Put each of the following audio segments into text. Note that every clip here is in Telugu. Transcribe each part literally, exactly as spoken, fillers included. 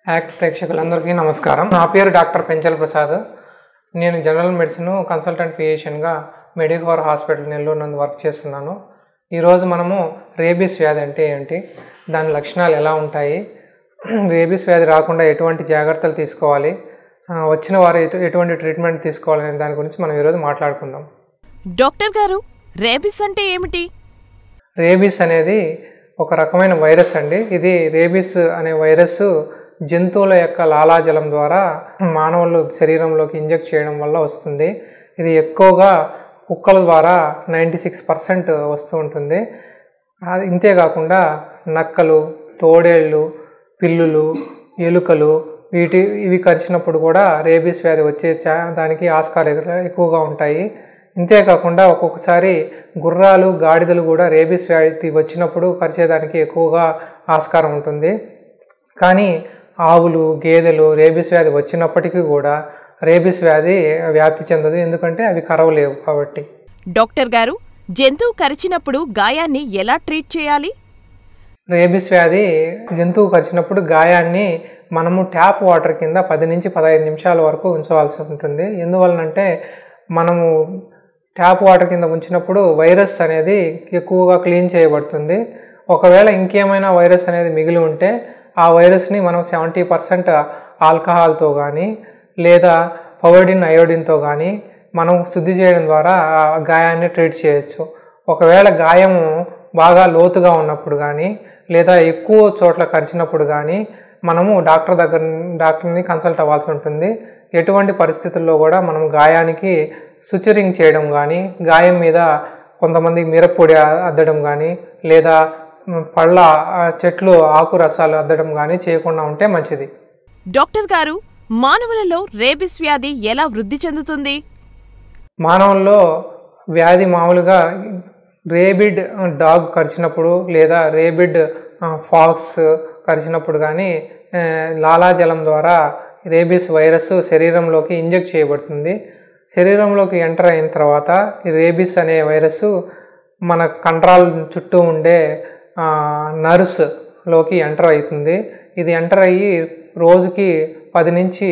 యాక్ట్ ప్రేక్షకులందరికీ నమస్కారం. నా పేరు డాక్టర్ పెంచల ప్రసాద్. నేను జనరల్ మెడిసిన్ కన్సల్టెంట్ ఫిజిషియన్గా మెడికవర్ హాస్పిటల్ నెల్లూరు నందు వర్క్ చేస్తున్నాను. ఈరోజు మనము రేబీస్ వ్యాధి అంటే ఏంటి, దాని లక్షణాలు ఎలా ఉంటాయి, రేబీస్ వ్యాధి రాకుండా ఎటువంటి జాగ్రత్తలు తీసుకోవాలి, వచ్చిన వారు ఎటువంటి ట్రీట్మెంట్ తీసుకోవాలనే దాని గురించి మనం ఈరోజు మాట్లాడుకుందాం. డాక్టర్ గారు, రేబీస్ అంటే ఏమిటి? రేబీస్ అనేది ఒక రకమైన వైరస్ అండి. ఇది రేబీస్ అనే వైరస్ జంతువుల యొక్క లాలాజలం ద్వారా మానవుల శరీరంలోకి ఇంజెక్ట్ చేయడం వల్ల వస్తుంది. ఇది ఎక్కువగా కుక్కల ద్వారా నైంటీ సిక్స్ పర్సెంట్ వస్తూ ఉంటుంది. ఇంతేకాకుండా నక్కలు, తోడేళ్ళు, పిల్లులు, ఎలుకలు వీటి ఇవి కరిచినప్పుడు కూడా రేబీస్ వ్యాధి వచ్చే దానికి ఆస్కారాలు ఎక్కువగా ఉంటాయి. ఇంతేకాకుండా ఒక్కొక్కసారి గుర్రాలు, గాడిదలు కూడా రేబీస్ వ్యాధి వచ్చినప్పుడు కరిచేదానికి ఎక్కువగా ఆస్కారం ఉంటుంది. కానీ ఆవులు, గేదెలు రేబీస్ వ్యాధి వచ్చినప్పటికీ కూడా రేబీస్ వ్యాధి వ్యాప్తి చెందదు, ఎందుకంటే అవి కరవలేవు కాబట్టి. డాక్టర్ గారు, జంతువు కరిచినప్పుడు గాయాన్ని ఎలా ట్రీట్ చేయాలి? రేబీస్ వ్యాధి జంతువు కరిచినప్పుడు గాయాన్ని మనము ట్యాప్ వాటర్ కింద పది నుంచి పదహైదు నిమిషాల వరకు ఉంచవలసి ఉంటుంది. ఎందువలనంటే మనము ట్యాప్ వాటర్ కింద ఉంచినప్పుడు వైరస్ అనేది ఎక్కువగా క్లీన్ చేయబడుతుంది. ఒకవేళ ఇంకేమైనా వైరస్ అనేది మిగిలి ఉంటే ఆ వైరస్ని మనం సెవెంటీ పర్సెంట్ ఆల్కహాల్తో కానీ లేదా పవడిన్ అయోడిన్తో కానీ మనం శుద్ధి చేయడం ద్వారా ఆ గాయాన్ని ట్రీట్ చేయొచ్చు. ఒకవేళ గాయము బాగా లోతుగా ఉన్నప్పుడు కానీ లేదా ఎక్కువ చోట్ల కరిచినప్పుడు కానీ మనము డాక్టర్ దగ్గర డాక్టర్ని కన్సల్ట్ అవ్వాల్సి ఉంటుంది. ఎటువంటి పరిస్థితుల్లో కూడా మనం గాయానికి సుచరింగ్ చేయడం కానీ, గాయం మీద కొంతమంది మిరప్పొడి అద్దడం కానీ లేదా పళ్ళ చెట్లు ఆకు రసాలు అద్దడం కానీ చేయకుండా ఉంటే మంచిది. డాక్టర్ గారు, మానవులలో రేబీస్ వ్యాధి ఎలా వృద్ధి చెందుతుంది? మానవుల్లో వ్యాధి మామూలుగా రేబిడ్ డాగ్ కరిచినప్పుడు లేదా రేబిడ్ ఫాక్స్ కరిచినప్పుడు కానీ లాలాజలం ద్వారా రేబీస్ వైరస్ శరీరంలోకి ఇంజెక్ట్ చేయబడుతుంది. శరీరంలోకి ఎంటర్ అయిన తర్వాత ఈ రేబీస్ అనే వైరస్ మన కండరాల చుట్టూ ఉండే నర్వ్స్లోకి ఎంటర్ అవుతుంది. ఇది ఎంటర్ అయ్యి రోజుకి పది నుంచి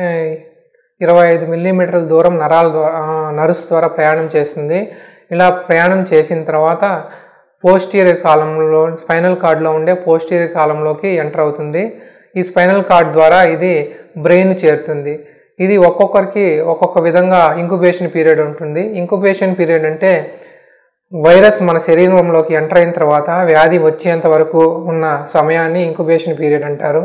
ఇరవై ఐదు మిల్లీమీటర్ల దూరం నరాల ద్వారా నర్వ్స్ ద్వారా ప్రయాణం చేస్తుంది. ఇలా ప్రయాణం చేసిన తర్వాత పోస్టీరియర్ కాలంలో స్పైనల్ కార్డ్లో ఉండే పోస్టీరియర్ కాలంలోకి ఎంటర్ అవుతుంది. ఈ స్పైనల్ కార్డ్ ద్వారా ఇది బ్రెయిన్ చేరుతుంది. ఇది ఒక్కొక్కరికి ఒక్కొక్క విధంగా ఇంక్యుబేషన్ పీరియడ్ ఉంటుంది. ఇంక్యుబేషన్ పీరియడ్ అంటే వైరస్ మన శరీరంలోకి ఎంటర్ అయిన తర్వాత వ్యాధి వచ్చేంత వరకు ఉన్న సమయాన్ని ఇంక్యుబేషన్ పీరియడ్ అంటారు.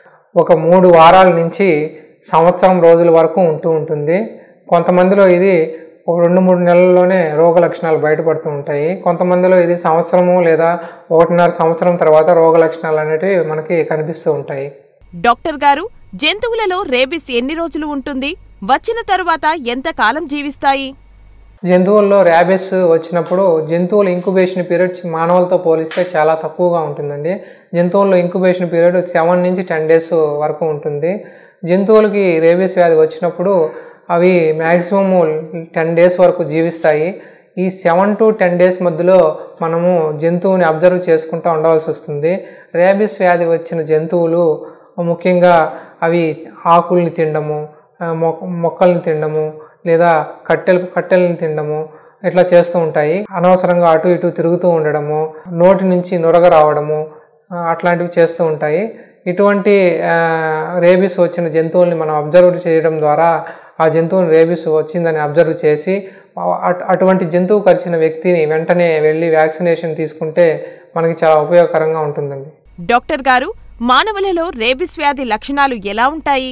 ఒక మూడు వారాల నుంచి సంవత్సరం రోజుల వరకు ఉంటూ ఉంటుంది. కొంతమందిలో ఇది ఒక రెండు మూడు నెలల్లోనే రోగ లక్షణాలు బయటపడుతూ ఉంటాయి. కొంతమందిలో ఇది సంవత్సరము లేదా ఒకటిన్నర సంవత్సరం తర్వాత రోగ లక్షణాలు అనేటివి మనకి కనిపిస్తూ ఉంటాయి. డాక్టర్ గారు, జంతువులలో రేబీస్ ఎన్ని రోజులు ఉంటుంది? వచ్చిన తరువాత ఎంత కాలం జీవిస్తాయి? జంతువుల్లో ర్యాబీస్ వచ్చినప్పుడు జంతువుల ఇంక్యుబేషన్ పీరియడ్ మానవులతో పోలిస్తే చాలా తక్కువగా ఉంటుందండి. జంతువుల్లో ఇంక్యుబేషన్ పీరియడ్ సెవెన్ నుంచి టెన్ డేస్ వరకు ఉంటుంది. జంతువులకి రేబీస్ వ్యాధి వచ్చినప్పుడు అవి మ్యాక్సిమం టెన్ డేస్ వరకు జీవిస్తాయి. ఈ సెవెన్ టు టెన్ డేస్ మధ్యలో మనము జంతువుని అబ్జర్వ్ చేసుకుంటూ ఉండవలసి వస్తుంది. రేబీస్ వ్యాధి వచ్చిన జంతువులు ముఖ్యంగా అవి ఆకుల్ని తినడము, మొక్కల్ని తినడము లేదా కట్టెలు కట్టెలను తినడము ఇట్లా చేస్తూ ఉంటాయి. అనవసరంగా అటు ఇటు తిరుగుతూ ఉండడము, నోటి నుంచి నొరగ రావడము అట్లాంటివి చేస్తూ ఉంటాయి. ఇటువంటి రేబీస్ వచ్చిన జంతువుల్ని మనం అబ్జర్వ్ చేయడం ద్వారా ఆ జంతువుని రేబీస్ వచ్చిందని అబ్జర్వ్ చేసి అటువంటి జంతువు కరిచిన వ్యక్తిని వెంటనే వెళ్ళి వ్యాక్సినేషన్ తీసుకుంటే మనకి చాలా ఉపయోగకరంగా ఉంటుందండి. డాక్టర్ గారు, మానవులలో రేబీస్ వ్యాధి లక్షణాలు ఎలా ఉంటాయి?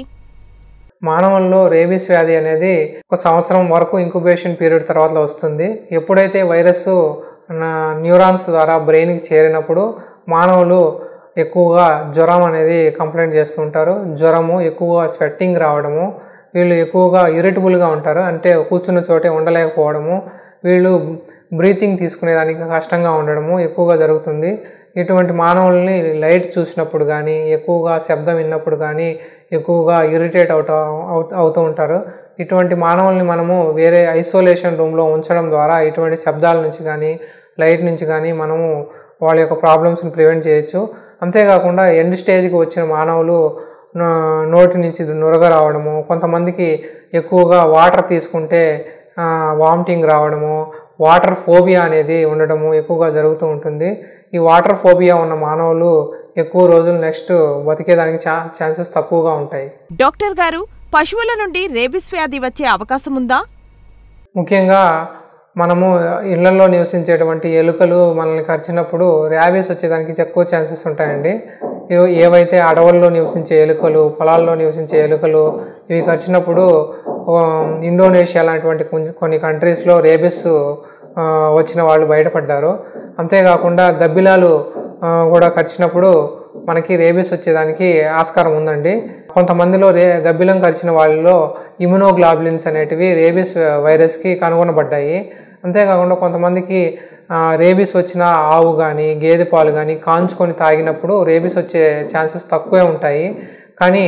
మానవుల్లో రేబీస్ వ్యాధి అనేది ఒక సంవత్సరం వరకు ఇంక్యుబేషన్ పీరియడ్ తర్వాత వస్తుంది. ఎప్పుడైతే వైరస్ న్యూరాన్స్ ద్వారా బ్రెయిన్కి చేరినప్పుడు మానవులు ఎక్కువగా జ్వరం అనేది కంప్లైంట్ చేస్తూ ఉంటారు. జ్వరము, ఎక్కువగా స్వెట్టింగ్ రావడము, వీళ్ళు ఎక్కువగా ఇరిటబుల్గా ఉంటారు, అంటే కూర్చున్న చోటే ఉండలేకపోవడము, వీళ్ళు బ్రీతింగ్ తీసుకునేదానికి కష్టంగా ఉండడము ఎక్కువగా జరుగుతుంది. ఇటువంటి మానవుల్ని లైట్ చూసినప్పుడు కానీ, ఎక్కువగా శబ్దం విన్నప్పుడు కానీ ఎక్కువగా ఇరిటేట్ అవుతా అవుతూ ఉంటారు. ఇటువంటి మానవుల్ని మనము వేరే ఐసోలేషన్ రూమ్లో ఉంచడం ద్వారా ఇటువంటి శబ్దాల నుంచి కానీ లైట్ నుంచి కానీ మనము వాళ్ళ యొక్క ప్రాబ్లమ్స్ని ప్రివెంట్ చేయొచ్చు. అంతేకాకుండా ఎండ్ స్టేజ్కి వచ్చిన మానవులు నోటి నుంచి నురగ రావడము, కొంతమందికి ఎక్కువగా వాటర్ తీసుకుంటే వామిటింగ్ రావడము, వాటర్ ఫోబియా అనేది ఉండడము ఎక్కువగా జరుగుతూ ఉంటుంది. ఈ వాటర్ ఫోబియా ఉన్న మానవులు ఎక్కువ రోజులు నెక్స్ట్ బతికేదానికి ఛా ఛాన్సెస్ తక్కువగా ఉంటాయి. డాక్టర్ గారు, పశువుల నుండి రేబిస్ వ్యాధి వచ్చే అవకాశం ఉందా? ముఖ్యంగా మనము ఇళ్లలో నివసించేటువంటి ఎలుకలు మనల్ని కరిచినప్పుడు ర్యాబీస్ వచ్చేదానికి ఎక్కువ ఛాన్సెస్ ఉంటాయండి. ఏవైతే అడవుల్లో నివసించే ఎలుకలు, పొలాల్లో నివసించే ఎలుకలు ఇవి కరిచినప్పుడు ఇండోనేషియా లాంటివంటి కొన్ని కంట్రీస్లో రేబీస్ వచ్చిన వాళ్ళు బయటపడ్డారు. అంతేకాకుండా గబ్బిలాలు కూడా కరిచినప్పుడు మనకి రేబీస్ వచ్చేదానికి ఆస్కారం ఉందండి. కొంతమందిలో రే గబ్బిలం కరిచిన వాళ్ళలో ఇమ్యునోగ్లోబులిన్స్ అనేటివి రేబీస్ వైరస్కి కనుగొనబడ్డాయి. అంతేకాకుండా కొంతమందికి రేబీస్ వచ్చిన ఆవు కానీ గేదె పాలు కానీ కాంచుకొని తాగినప్పుడు రేబీస్ వచ్చే ఛాన్సెస్ తక్కువే ఉంటాయి. కానీ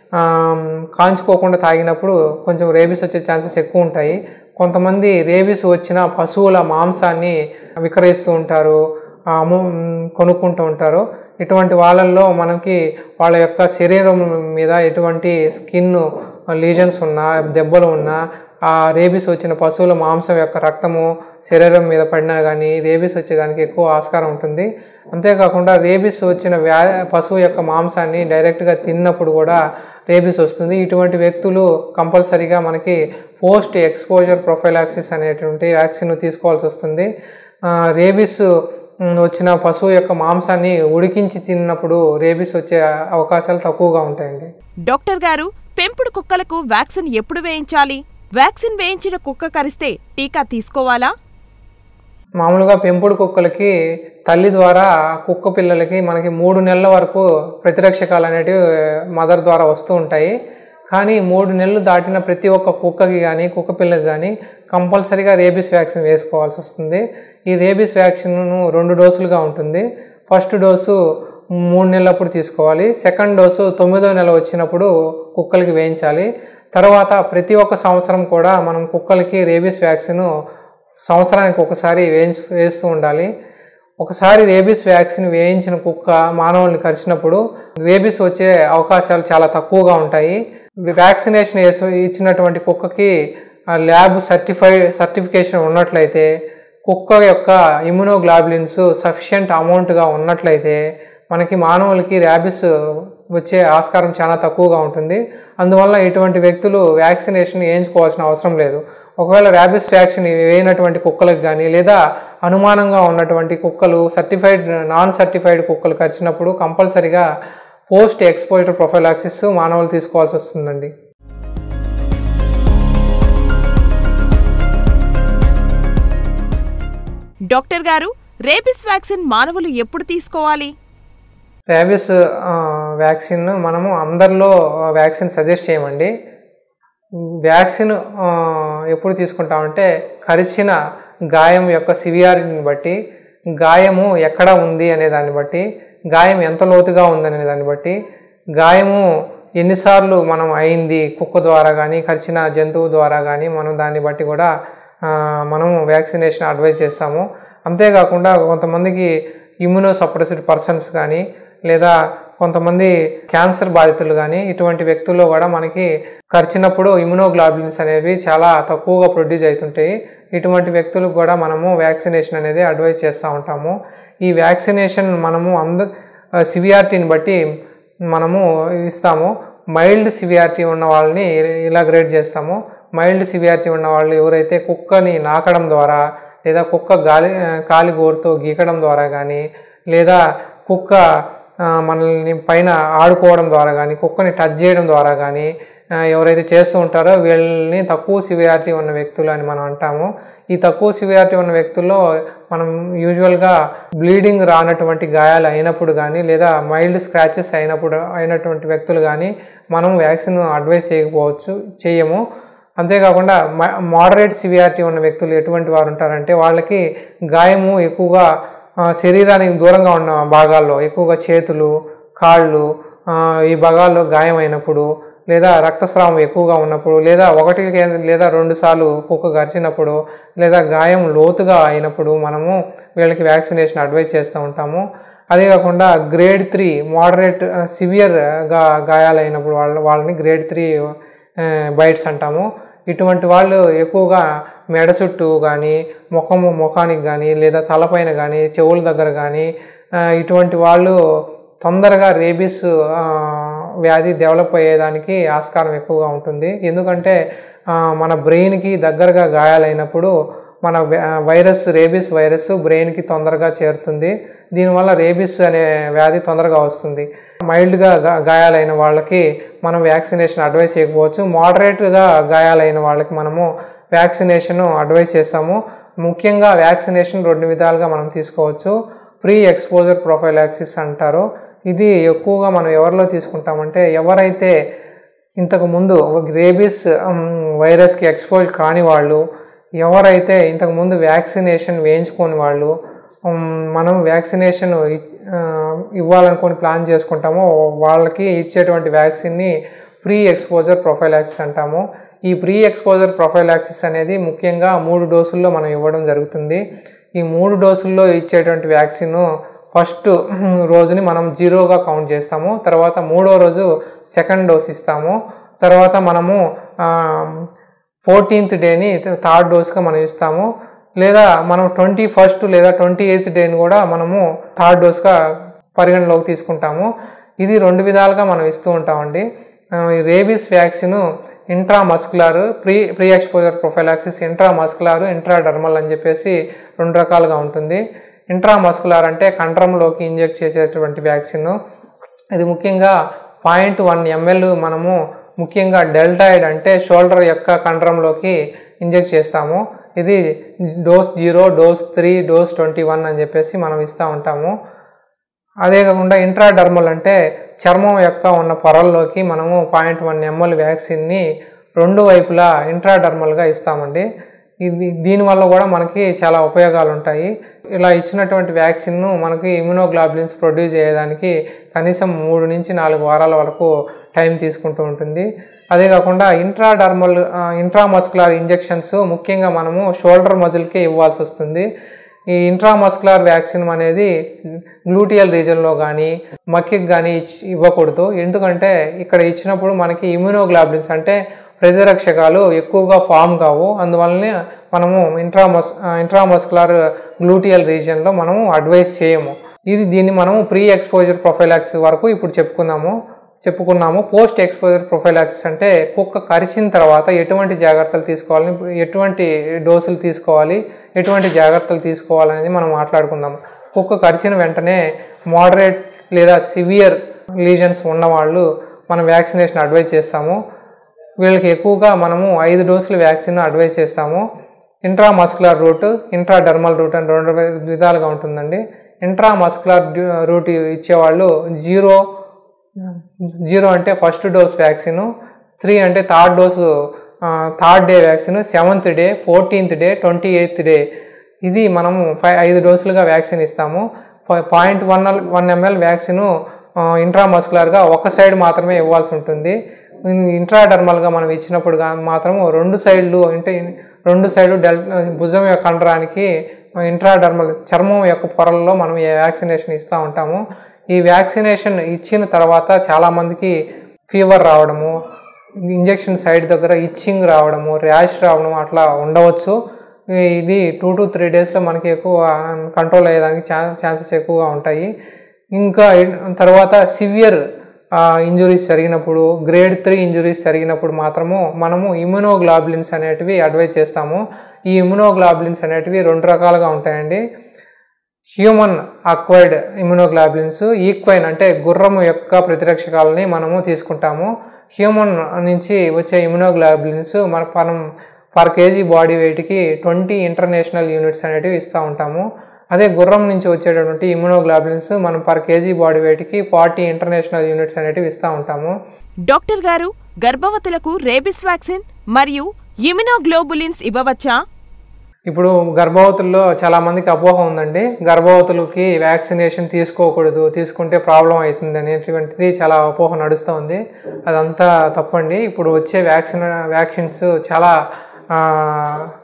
కాంచుకోకుండా తాగినప్పుడు కొంచెం రేబీస్ వచ్చే ఛాన్సెస్ ఎక్కువ ఉంటాయి. కొంతమంది రేబీస్ వచ్చిన పశువుల మాంసాన్ని విక్రయిస్తూ ఉంటారు, అమ్ము కొనుక్కుంటూ ఉంటారు. ఇటువంటి వాళ్ళల్లో మనకి వాళ్ళ యొక్క శరీరం మీద ఎటువంటి స్కిన్ లీజన్స్ ఉన్నా, దెబ్బలు ఉన్నా, ఆ రేబీస్ వచ్చిన పశువుల మాంసం యొక్క రక్తము శరీరం మీద పడినా కానీ రేబీస్ వచ్చేదానికి ఎక్కువ ఆస్కారం ఉంటుంది. అంతేకాకుండా రేబీస్ వచ్చిన వ్యా పశువు యొక్క మాంసాన్ని డైరెక్ట్గా తిన్నప్పుడు కూడా రేబీస్ వస్తుంది. ఇటువంటి వ్యక్తులు కంపల్సరీగా మనకి పోస్ట్ ఎక్స్పోజర్ ప్రొఫైలాక్సిస్ అనేటువంటి వ్యాక్సిన్ తీసుకోవాల్సి వస్తుంది. రేబీస్ వచ్చిన పశువు యొక్క మాంసాన్ని ఉడికించి తిన్నప్పుడు రేబీస్ వచ్చే అవకాశాలు తక్కువగా ఉంటాయండి. డాక్టర్ గారు, పెంపుడు కుక్కలకు వ్యాక్సిన్ ఎప్పుడు వేయించాలి? వ్యాక్సిన్ వేయించిన కుక్క కరిస్తే టీకా తీసుకోవాలా? మామూలుగా పెంపుడు కుక్కలకి తల్లి ద్వారా కుక్క పిల్లలకి మనకి మూడు నెలల వరకు ప్రతిరక్షకాలు అనేటివి మదర్ ద్వారా వస్తూ ఉంటాయి. కానీ మూడు నెలలు దాటిన ప్రతి ఒక్క కుక్కకి కానీ కుక్క పిల్లకి కానీ కంపల్సరీగా రేబీస్ వ్యాక్సిన్ వేసుకోవాల్సి వస్తుంది. ఈ రేబీస్ వ్యాక్సిన్ను రెండు డోసులుగా ఉంటుంది. ఫస్ట్ డోసు మూడు నెలలప్పుడు తీసుకోవాలి. సెకండ్ డోసు తొమ్మిదో నెల వచ్చినప్పుడు కుక్కలకి వేయించాలి. తర్వాత ప్రతి ఒక్క సంవత్సరం కూడా మనం కుక్కలకి రేబీస్ వ్యాక్సిన్ సంవత్సరానికి ఒకసారి వేయించు వేస్తూ ఉండాలి. ఒకసారి రేబీస్ వ్యాక్సిన్ వేయించిన కుక్క మానవుల్ని కరిచినప్పుడు రేబీస్ వచ్చే అవకాశాలు చాలా తక్కువగా ఉంటాయి. వ్యాక్సినేషన్ వేసి ఇచ్చినటువంటి కుక్కకి ల్యాబ్ సర్టిఫైడ్ సర్టిఫికేషన్ ఉన్నట్లయితే, కుక్క యొక్క ఇమ్యునోగ్లోబులిన్స్ సఫిషియంట్ అమౌంట్గా ఉన్నట్లయితే మనకి మానవులకి ర్యాబీస్ వచ్చే ఆస్కారం చాలా తక్కువగా ఉంటుంది. అందువల్ల ఇటువంటి వ్యక్తులు వ్యాక్సినేషన్ వేయించుకోవాల్సిన అవసరం లేదు. ఒకవేళ ర్యాబీస్ వ్యాక్సిన్ వేయనటువంటి కుక్కలకు కానీ లేదా అనుమానంగా ఉన్నటువంటి కుక్కలు సర్టిఫైడ్ నాన్ సర్టిఫైడ్ కుక్కలు కరిచినప్పుడు కంపల్సరీగా పోస్ట్ ఎక్స్పోజర్ ప్రొఫైలాక్సిస్ మానవులు తీసుకోవాల్సి వస్తుందండి. డాక్టర్ గారు, రేబీస్ వ్యాక్సిన్ మానవులు ఎప్పుడు తీసుకోవాలి? ర్యాబీస్ వ్యాక్సిన్ మనము అందరిలో వ్యాక్సిన్ సజెస్ట్ చేయమండి. వ్యాక్సిన్ ఎప్పుడు తీసుకుంటామంటే కరిచిన గాయం యొక్క సివియారిటీని బట్టి, గాయము ఎక్కడ ఉంది అనే దాన్ని బట్టి, గాయం ఎంత లోతుగా ఉందనే దాన్ని బట్టి, గాయము ఎన్నిసార్లు మనం అయింది కుక్క ద్వారా కానీ కరిచిన జంతువు ద్వారా కానీ మనం దాన్ని బట్టి కూడా మనము వ్యాక్సినేషన్ అడ్వైజ్ చేస్తాము. అంతేకాకుండా కొంతమందికి ఇమ్యూనో సప్రెస్డ్ పర్సన్స్ కానీ లేదా కొంతమంది క్యాన్సర్ బాధితులు కానీ ఇటువంటి వ్యక్తుల్లో కూడా మనకి కరిచినప్పుడు ఇమ్యునోగ్లోబులిన్స్ అనేవి చాలా తక్కువగా ప్రొడ్యూస్ అవుతుంటాయి. ఇటువంటి వ్యక్తులకు కూడా మనము వ్యాక్సినేషన్ అనేది అడ్వైజ్ చేస్తూ ఉంటాము. ఈ వ్యాక్సినేషన్ మనము అంద సివియారిటీని బట్టి మనము ఇస్తాము. మైల్డ్ సివియారిటీ ఉన్న వాళ్ళని ఇలా గ్రేడ్ చేస్తాము. మైల్డ్ సివియారిటీ ఉన్న వాళ్ళు ఎవరైతే కుక్కని నాకడం ద్వారా లేదా కుక్క గాలి కాలి గోరుతో గీకడం ద్వారా కానీ లేదా కుక్క మనల్ని పైన ఆడుకోవడం ద్వారా కానీ కుక్కని టచ్ చేయడం ద్వారా కానీ ఎవరైతే చేస్తూ ఉంటారో వీళ్ళని తక్కువ సివియారిటీ ఉన్న వ్యక్తులు అని మనం అంటాము. ఈ తక్కువ సివియారిటీ ఉన్న వ్యక్తుల్లో మనం యూజువల్గా బ్లీడింగ్ రానటువంటి గాయాలు అయినప్పుడు కానీ లేదా మైల్డ్ స్క్రాచెస్ అయినప్పుడు అయినటువంటి వ్యక్తులు కానీ మనం వ్యాక్సిన్ అడ్వైస్ చేయకపోవచ్చు చేయము. అంతేకాకుండా మోడరేట్ సివియారిటీ ఉన్న వ్యక్తులు ఎటువంటి వారు ఉంటారంటే వాళ్ళకి గాయము ఎక్కువగా శరీరానికి దూరంగా ఉన్న భాగాల్లో ఎక్కువగా చేతులు, కాళ్ళు ఈ భాగాల్లో గాయం అయినప్పుడు లేదా రక్తస్రావం ఎక్కువగా ఉన్నప్పుడు లేదా ఒకటి లేదా రెండు సార్లు కుక్క గరిచినప్పుడు లేదా గాయం లోతుగా అయినప్పుడు మనము వీళ్ళకి వ్యాక్సినేషన్ అడ్వైజ్ చేస్తూ ఉంటాము. అదే కాకుండా గ్రేడ్ త్రీ మోడరేట్ సివియర్ గా గాయాలైనప్పుడు వాళ్ళ వాళ్ళని గ్రేడ్ త్రీ బైట్స్ అంటాము. ఇటువంటి వాళ్ళు ఎక్కువగా మెడ చుట్టూ కానీ ముఖము ముఖానికి కానీ లేదా తలపైన కానీ చెవుల దగ్గర కానీ ఇటువంటి వాళ్ళు తొందరగా రేబీస్ వ్యాధి డెవలప్ అయ్యేదానికి ఆస్కారం ఎక్కువగా ఉంటుంది. ఎందుకంటే మన బ్రెయిన్కి దగ్గరగా గాయాలైనప్పుడు మన వైరస్ రేబీస్ వైరస్ బ్రెయిన్కి తొందరగా చేరుతుంది. దీనివల్ల రేబీస్ అనే వ్యాధి తొందరగా వస్తుంది. మైల్డ్గా గాయాలైన వాళ్ళకి మనం వ్యాక్సినేషన్ అడ్వైస్ చేయకపోవచ్చు. మోడరేట్గా గాయాలైన వాళ్ళకి మనము వ్యాక్సినేషన్ అడ్వైస్ చేస్తాము. ముఖ్యంగా వ్యాక్సినేషన్ రెండు విధాలుగా మనం తీసుకోవచ్చు. ప్రీ ఎక్స్పోజర్ ప్రొఫైలాక్సిస్ అంటారు. ఇది ఎక్కువగా మనం ఎవరిలో తీసుకుంటామంటే ఎవరైతే ఇంతకుముందు రేబీస్ వైరస్కి ఎక్స్పోజ్ కాని వాళ్ళు, ఎవరైతే ఇంతకుముందు వ్యాక్సినేషన్ వేయించుకోని వాళ్ళు, మనం వ్యాక్సినేషన్ ఇవ్వాలనుకొని ప్లాన్ చేసుకుంటామో వాళ్ళకి ఇచ్చేటువంటి వ్యాక్సిన్ని ప్రీ ఎక్స్పోజర్ ప్రొఫైలాక్సిస్ అంటాము. ఈ ప్రీ ఎక్స్పోజర్ ప్రొఫైలాక్సిస్ అనేది ముఖ్యంగా మూడు డోసుల్లో మనం ఇవ్వడం జరుగుతుంది. ఈ మూడు డోసుల్లో ఇచ్చేటువంటి వ్యాక్సిన్ ఫస్ట్ రోజుని మనం జీరోగా కౌంట్ చేస్తాము. తర్వాత మూడో రోజు సెకండ్ డోస్ ఇస్తాము. తర్వాత మనము ఫోర్టీన్త్ డేని థర్డ్ డోస్గా మనం ఇస్తాము. లేదా మనం ట్వంటీ ఫస్ట్ లేదా ట్వంటీ ఎయిత్ డేని కూడా మనము థర్డ్ డోస్గా పరిగణలోకి తీసుకుంటాము. ఇది రెండు విధాలుగా మనం ఇస్తూ ఉంటామండి. Rabies vaccine intramuscular pre pre exposure prophylaxis intramuscular intradermal అని చెప్పేసి రెండు రకాలుగా ఉంటుంది. ఇంట్రామస్కులర్ అంటే కంఠంలోకి ఇంజెక్ట్ చేసేటువంటి వ్యాక్సిన్. ఇది ముఖ్యంగా పాయింట్ వన్ ఎంఎల్ మనము ముఖ్యంగా డెల్టాయిడ్ అంటే షోల్డర్ యొక్క కంఠంలోకి ఇంజెక్ట్ చేస్తాము. ఇది dose zero, dose three, dose twenty one అని చెప్పేసి మనం ఇస్తూ ఉంటాము. అదే కాకుండా ఇంట్రాడర్మల్ అంటే చర్మం యొక్క ఉన్న పొరల్లోకి మనము పాయింట్ వన్ ఎంఎల్ వ్యాక్సిన్ని రెండు వైపులా ఇంట్రాడర్మల్గా ఇస్తామండి. ఇది దీనివల్ల కూడా మనకి చాలా ఉపయోగాలు ఉంటాయి. ఇలా ఇచ్చినటువంటి వ్యాక్సిన్ను మనకి ఇమ్యునోగ్లోబులిన్స్ ప్రొడ్యూస్ చేయడానికి కనీసం మూడు నుంచి నాలుగు వారాల వరకు టైం తీసుకుంటూ ఉంటుంది. అదే కాకుండా ఇంట్రాడర్మల్ ఇంట్రామస్కులర్ ఇంజెక్షన్స్ ముఖ్యంగా మనము షోల్డర్ మజిల్కే ఇవ్వాల్సి వస్తుంది. ఈ ఇంట్రామస్కులర్ వ్యాక్సిన్ అనేది గ్లూటియల్ రీజన్లో కానీ మక్కికి కానీ ఇవ్వకూడదు. ఎందుకంటే ఇక్కడ ఇచ్చినప్పుడు మనకి ఇమ్యునోగ్లోబులిన్స్ అంటే ప్రతిరక్షకాలు ఎక్కువగా ఫామ్ కావు. అందువల్లనే మనము ఇంట్రామస్ ఇంట్రామస్కులర్ గ్లూటియల్ రీజియన్లో మనము అడ్వైస్ చేయము. ఇది దీన్ని మనము ప్రీ ఎక్స్పోజర్ ప్రొఫైలాక్సిస్ వరకు ఇప్పుడు చెప్పుకున్నాము చెప్పుకున్నాము పోస్ట్ ఎక్స్పోజర్ ప్రొఫైలాక్సిస్ అంటే కుక్క కరిచిన తర్వాత ఎటువంటి జాగ్రత్తలు తీసుకోవాలి, ఎటువంటి డోసులు తీసుకోవాలి, ఎటువంటి జాగ్రత్తలు తీసుకోవాలనేది మనం మాట్లాడుకుందాము. కుక్క కరిచిన వెంటనే మోడరేట్ లేదా సివియర్ లీజన్స్ ఉన్నవాళ్ళు మనం వ్యాక్సినేషన్ అడ్వైజ్ చేస్తాము. వీళ్ళకి ఎక్కువగా మనము ఐదు డోసుల వ్యాక్సిన్ అడ్వైజ్ చేస్తాము. ఇంట్రామస్కులర్ రూట్, ఇంట్రాడర్మల్ రూట్ అని రెండు విధాలుగా ఉంటుందండి. ఇంట్రామస్కులర్ రూట్ ఇచ్చేవాళ్ళు జీరో జీరో అంటే ఫస్ట్ డోస్ వ్యాక్సిన్, త్రీ అంటే third dose third day vaccine, seventh day, fourteenth day, twenty eighth day ఇది మనము ఫైవ్ ఐదు డోసులుగా వ్యాక్సిన్ ఇస్తాము. Point one one ML vaccine ఇంట్రామస్కులర్గా ఒక సైడ్ మాత్రమే ఇవ్వాల్సి ఉంటుంది. ఇంట్రాడర్మల్గా మనం ఇచ్చినప్పుడు మాత్రం రెండు సైడ్లు అంటే రెండు సైడ్లు డెల్ భుజం యొక్క కండరానికి ఇంట్రాడర్మల్ చర్మం యొక్క పొరల్లో మనం ఈ వ్యాక్సినేషన్ ఇస్తూ ఉంటాము. ఈ వ్యాక్సినేషన్ ఇచ్చిన తర్వాత చాలామందికి ఫీవర్ రావడము, ఇంజెక్షన్ సైడ్ దగ్గర ఇచ్చింగ్ రావడము, ర్యాష్ రావడం అట్లా ఉండవచ్చు. ఇది టూ టు త్రీ డేస్లో మనకి ఎక్కువ కంట్రోల్ అయ్యేదానికి ఛాన్సెస్ ఎక్కువగా ఉంటాయి. ఇంకా తర్వాత సివియర్ ఇంజురీస్ జరిగినప్పుడు, గ్రేడ్ త్రీ ఇంజురీస్ జరిగినప్పుడు మాత్రము మనము ఇమ్యునోగ్లోబులిన్స్ అనేటివి అడ్వైజ్ చేస్తాము. ఈ ఇమ్యునోగ్లోబులిన్స్ అనేటివి రెండు రకాలుగా ఉంటాయండి. హ్యూమన్ అక్వైర్డ్ ఇమ్యునోగ్లోబులిన్స్, ఈక్వైన్ అంటే గుర్రము యొక్క ప్రతిరక్షకాలని మనము తీసుకుంటాము. హ్యూమన్ నుంచి వచ్చే ఇమ్యునోగ్లోబులిన్స్ మన మనం పర్ కేజీ బాడీ వెయిట్కి ట్వంటీ ఇంటర్నేషనల్ యూనిట్స్ అనేటివి ఇస్తూ ఉంటాము. అదే గుర్రం నుంచి వచ్చేటటువంటి ఇమ్యునోగ్లోబులిన్స్ మనం పర్ కేజీ బాడీ వెయిట్కి ఫార్టీ ఇంటర్నేషనల్ యూనిట్స్ అనేటివి ఇస్తూ ఉంటాము. డాక్టర్ గారు, గర్భవతులకు రేబిస్ వ్యాక్సిన్ మరియు ఇమ్యునోగ్లోబులిన్స్ ఇవ్వవచ్చా? ఇప్పుడు గర్భవతుల్లో చాలామందికి అపోహ ఉందండి. గర్భవతులకి వ్యాక్సినేషన్ తీసుకోకూడదు, తీసుకుంటే ప్రాబ్లం అవుతుంది అనేటువంటిది చాలా అపోహ నడుస్తూ ఉంది. అదంతా తప్పండి. ఇప్పుడు వచ్చే వ్యాక్సిన్ వ్యాక్సిన్స్ చాలా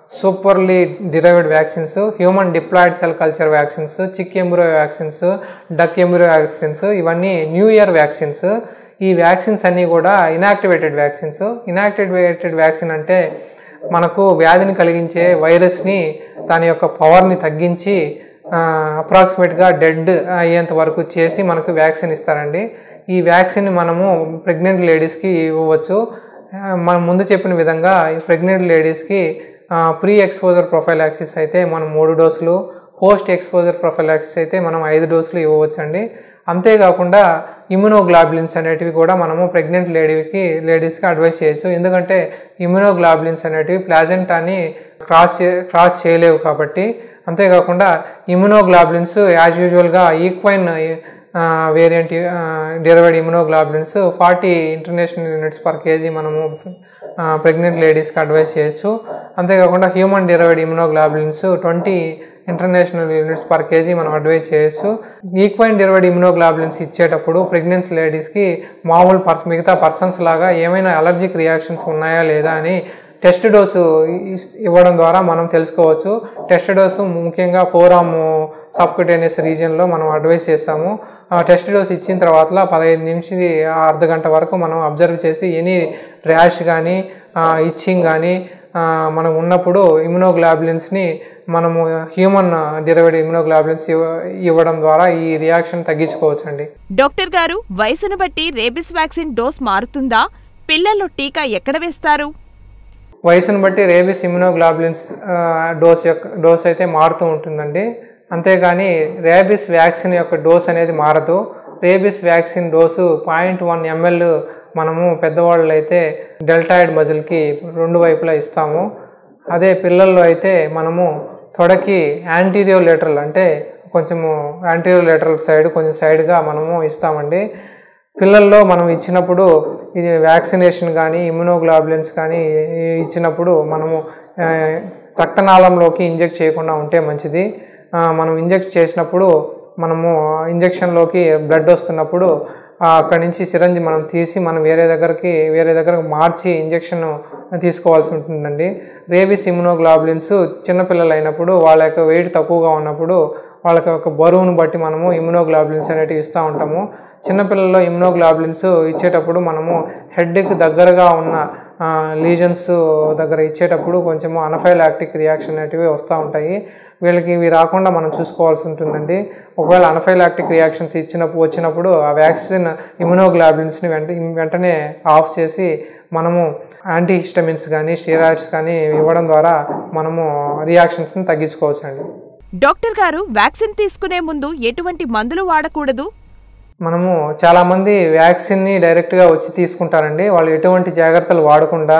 superly derived vaccines, human diploid cell culture vaccines, chick embryo vaccines, duck embryo vaccines, ఇవన్నీ న్యూ ఇయర్ వ్యాక్సిన్స్. ఈ వ్యాక్సిన్స్ అన్నీ కూడా ఇనాక్టివేటెడ్ వ్యాక్సిన్స్. ఇనాక్టివేటెడ్ వ్యాక్సిన్ అంటే మనకు వ్యాధిని కలిగించే వైరస్ని దాని యొక్క పవర్ని తగ్గించి అప్రాక్సిమేట్గా డెడ్ అయ్యేంత వరకు చేసి మనకు వ్యాక్సిన్ ఇస్తారండి. ఈ వ్యాక్సిన్ మనము ప్రెగ్నెంట్ లేడీస్కి ఇవ్వవచ్చు. మనం ముందు చెప్పిన విధంగా ప్రెగ్నెంట్ లేడీస్కి ప్రీ ఎక్స్పోజర్ ప్రొఫైలాక్సిస్ అయితే మనం మూడు డోసులు, పోస్ట్ ఎక్స్పోజర్ ప్రొఫైలాక్సిస్ అయితే మనం ఐదు డోసులు ఇవ్వవచ్చండి. అంతేకాకుండా ఇమ్యునోగ్లాబులిన్స్ అనేటివి కూడా మనము ప్రెగ్నెంట్ లేడీకి లేడీస్కి అడ్వైస్ చేయొచ్చు. ఎందుకంటే ఇమ్యునోగ్లాబులిన్స్ అనేటివి ప్లాజెంటాని క్రాస్ చే క్రాస్ చేయలేవు కాబట్టి. అంతేకాకుండా ఇమ్యునోగ్లాబులిన్స్ యాజ్ యూజువల్గా equine variant derived immunoglobulins forty international units per KG మనము ప్రెగ్నెంట్ లేడీస్కి అడ్వైస్ చేయొచ్చు. అంతేకాకుండా human derived immunoglobulins twenty international units per KG మనం అడ్వైజ్ చేయొచ్చు. ఈక్వైన్ డిరైవ్డ్ ఇమ్యునోగ్లాబులిన్స్ ఇచ్చేటప్పుడు ప్రెగ్నెన్సీ లేడీస్కి మామూలు పర్స్ మిగతా పర్సన్స్ లాగా ఏమైనా అలర్జిక్ రియాక్షన్స్ ఉన్నాయా లేదా అని టెస్ట్ డోసు ఇవ్వడం ద్వారా మనం తెలుసుకోవచ్చు. టెస్ట్ డోసు ముఖ్యంగా ఫోరామ్ సబ్క్యూటేనియస్ రీజియన్లో మనం అడ్వైస్ చేస్తాము. టెస్ట్ డోస్ ఇచ్చిన తర్వాత పదహైదు నిమిషం అర్ధ గంట వరకు మనం అబ్జర్వ్ చేసి ఎనీ ర్యాష్ కానీ ఇచ్చింగ్ కానీ మనం ఉన్నప్పుడు ఇమ్యునోగ్లాబులిన్స్ని మనము హ్యూమన్ డిరైవ్డ్ ఇమ్యునోగ్లాబులిన్స్ ఇవ్వడం ద్వారా ఈ రియాక్షన్ తగ్గించుకోవచ్చు అండి. డాక్టర్ గారు, వయసును బట్టి రేబిస్ వ్యాక్సిన్ డోస్ మారుతుందా? పిల్లల్లో టీకా ఎక్కడ వేస్తారు? వయసును బట్టి రేబిస్ ఇమ్యునోగ్లాబులిన్స్ డోస్ యొక్క డోస్ అయితే మారుతూ ఉంటుందండి. అంతేగాని రేబిస్ వ్యాక్సిన్ యొక్క డోస్ అనేది మారదు. Rabies vaccine dose point one ML మనము పెద్దవాళ్ళు అయితే డెల్టాయిడ్ మజిల్కి రెండు వైపులా ఇస్తాము. అదే పిల్లల్లో అయితే మనము తొడకి యాంటీరియో లేటరల్ అంటే కొంచెము యాంటీరియో లేటరల్ సైడ్ కొంచెం సైడ్గా మనము ఇస్తామండి. పిల్లల్లో మనం ఇచ్చినప్పుడు ఇది వ్యాక్సినేషన్ కానీ ఇమ్యునోగ్లాబులిన్స్ కానీ ఇచ్చినప్పుడు మనము రక్తనాళంలోకి ఇంజెక్ట్ చేయకుండా ఉంటే మంచిది. మనం ఇంజెక్ట్ చేసినప్పుడు మనము ఇంజెక్షన్లోకి బ్లడ్ వస్తున్నప్పుడు అక్కడి నుంచి సిరంజి మనం తీసి మనం వేరే దగ్గరికి వేరే దగ్గరకు మార్చి ఇంజెక్షన్ తీసుకోవాల్సి ఉంటుందండి. రేబిస్ ఇమ్యునోగ్లాబులిన్స్ చిన్నపిల్లలు అయినప్పుడు వాళ్ళ యొక్క వెయిట్ తక్కువగా ఉన్నప్పుడు వాళ్ళ యొక్క బరువును బట్టి మనము ఇమ్యునోగ్లాబులిన్స్ అనేటివి ఇస్తూ ఉంటాము. చిన్నపిల్లల్లో ఇమ్యునోగ్లాబులిన్స్ ఇచ్చేటప్పుడు మనము హెడ్కి దగ్గరగా ఉన్న లీజన్స్ దగ్గర ఇచ్చేటప్పుడు కొంచెము అనఫైలాక్టిక్ రియాక్షన్ అనేటివి వస్తూ ఉంటాయి. వీళ్ళకి ఇవి రాకుండా మనం చూసుకోవాల్సి ఉంటుందండి. ఒకవేళ అనఫైలాక్టిక్ రియాక్షన్స్ ఇచ్చినప్పుడు వచ్చినప్పుడు ఆ వ్యాక్సిన్ ఇమ్యునోగ్లాబులిన్స్ని వెంట వెంటనే ఆఫ్ చేసి మనము యాంటీహిస్టమిన్స్ కానీ స్టెరాయిడ్స్ కానీ ఇవ్వడం ద్వారా మనము రియాక్షన్స్ని తగ్గించుకోవచ్చు అండి. డాక్టర్ గారు, వ్యాక్సిన్ తీసుకునే ముందు ఎటువంటి మందులు వాడకూడదు? మనము చాలామంది వ్యాక్సిన్ని డైరెక్ట్గా వచ్చి తీసుకుంటారండి. వాళ్ళు ఎటువంటి జాగ్రత్తలు వాడకుండా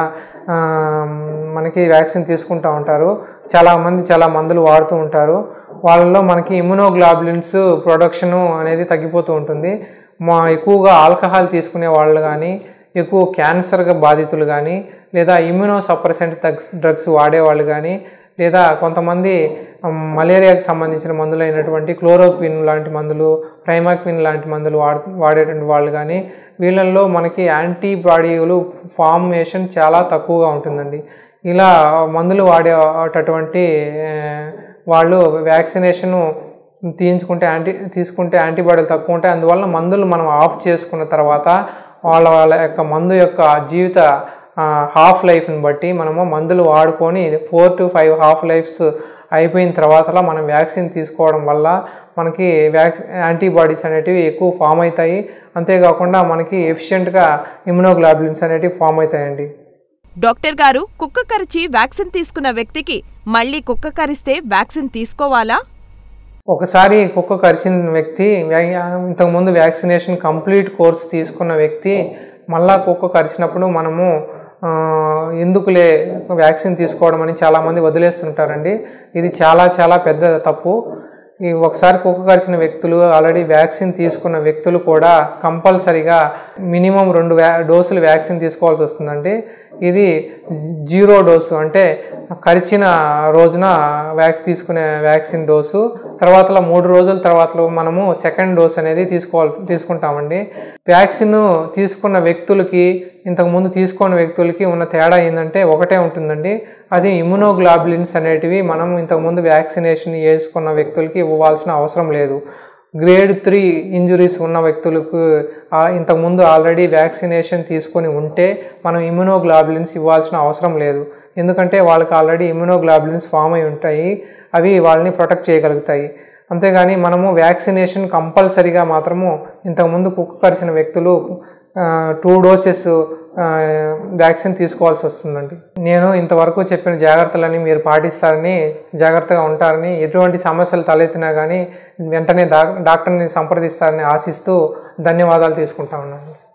మనకి వ్యాక్సిన్ తీసుకుంటూ ఉంటారు. చాలామంది చాలా మందులు వాడుతూ ఉంటారు. వాళ్ళలో మనకి ఇమ్యునోగ్లాబులిన్స్ ప్రొడక్షను అనేది తగ్గిపోతూ ఉంటుంది. మా ఎక్కువగా ఆల్కహాల్ తీసుకునే వాళ్ళు కానీ, ఎక్కువ క్యాన్సర్గా బాధితులు కానీ, లేదా ఇమ్యునో సప్రెసెంట్ డ్రగ్స్ డ్రగ్స్ వాడేవాళ్ళు కానీ, లేదా కొంతమంది మలేరియాకి సంబంధించిన మందులు అయినటువంటి క్లోరోక్విన్ లాంటి మందులు, ప్రైమాక్విన్ లాంటి మందులు వాడు వాడేటువంటి వాళ్ళు కానీ, వీళ్ళల్లో మనకి యాంటీబాడీలు ఫార్మేషన్ చాలా తక్కువగా ఉంటుందండి. ఇలా మందులు వాడేటటువంటి వాళ్ళు వ్యాక్సినేషను తీయించుకుంటే యాంటీ తీసుకుంటే యాంటీబాడీలు తక్కువ ఉంటాయి. అందువల్ల మందులు మనం ఆఫ్ చేసుకున్న తర్వాత వాళ్ళ వాళ్ళ యొక్క మందు యొక్క జీవిత హాఫ్ లైఫ్ని బట్టి మనము మందులు వాడుకొని four to five half lifes అయిపోయిన తర్వాత మనం వ్యాక్సిన్ తీసుకోవడం వల్ల మనకి వ్యాక్సి యాంటీబాడీస్ అనేటివి ఎక్కువ ఫామ్ అవుతాయి. అంతేకాకుండా మనకి ఎఫిషియెంట్గా ఇమ్యునోగ్లాబులిన్స్ అనేటివి ఫామ్ అవుతాయండి. డాక్టర్ గారు, కుక్క కరిచి వ్యాక్సిన్ తీసుకున్న వ్యక్తికి మళ్ళీ కుక్క కరిస్తే వ్యాక్సిన్ తీసుకోవాలా? ఒకసారి కుక్క కరిచిన వ్యక్తి, ఇంతకుముందు వ్యాక్సినేషన్ కంప్లీట్ కోర్స్ తీసుకున్న వ్యక్తి మళ్ళా కుక్క కరిచినప్పుడు మనము ఎందుకులే వ్యాక్సిన్ తీసుకోవడం అని చాలామంది వదిలేస్తుంటారండి. ఇది చాలా చాలా పెద్ద తప్పు. ఈ ఒకసారి కుక్క కరిచిన వ్యక్తులు, ఆల్రెడీ వ్యాక్సిన్ తీసుకున్న వ్యక్తులు కూడా కంపల్సరిగా మినిమం రెండు వ్యా డోసులు వ్యాక్సిన్ తీసుకోవాల్సి వస్తుందండి. ఇది జీరో డోసు అంటే కరిచిన రోజున వ్యాక్స్ తీసుకునే వ్యాక్సిన్ డోసు, తర్వాత మూడు రోజుల తర్వాత మనము సెకండ్ డోస్ అనేది తీసుకోవాలి తీసుకుంటామండి. వ్యాక్సిన్ తీసుకున్న వ్యక్తులకి ఇంతకుముందు తీసుకున్న వ్యక్తులకి ఉన్న తేడా ఏంటంటే ఒకటే ఉంటుందండి, అది ఇమ్యునోగ్లోబులిన్స్ అనేటివి మనం ఇంతకుముందు వ్యాక్సినేషన్ వేసుకున్న వ్యక్తులకి ఇవ్వాల్సిన అవసరం లేదు. గ్రేడ్ త్రీ ఇంజురీస్ ఉన్న వ్యక్తులకు ఇంతకుముందు ఆల్రెడీ వ్యాక్సినేషన్ తీసుకొని ఉంటే మనం ఇమ్యునోగ్లోబులిన్స్ ఇవ్వాల్సిన అవసరం లేదు. ఎందుకంటే వాళ్ళకి ఆల్రెడీ ఇమ్యునోగ్లోబులిన్స్ ఫామ్ అయి ఉంటాయి, అవి వాళ్ళని ప్రొటెక్ట్ చేయగలుగుతాయి. అంతేగాని మనము వ్యాక్సినేషన్ కంపల్సరీగా మాత్రము ఇంతకుముందు కుక్క కరిచిన వ్యక్తులు టూ డోసెస్ వ్యాక్సిన్ తీసుకోవాల్సి వస్తుందండి. నేను ఇంతవరకు చెప్పిన జాగ్రత్తలన్నీ మీరు పాటిస్తారని, జాగ్రత్తగా ఉంటారని, ఎటువంటి సమస్యలు తలెత్తినా కానీ వెంటనే డాక్టర్ని సంప్రదిస్తారని ఆశిస్తూ ధన్యవాదాలు తీసుకుంటా ఉన్నాను.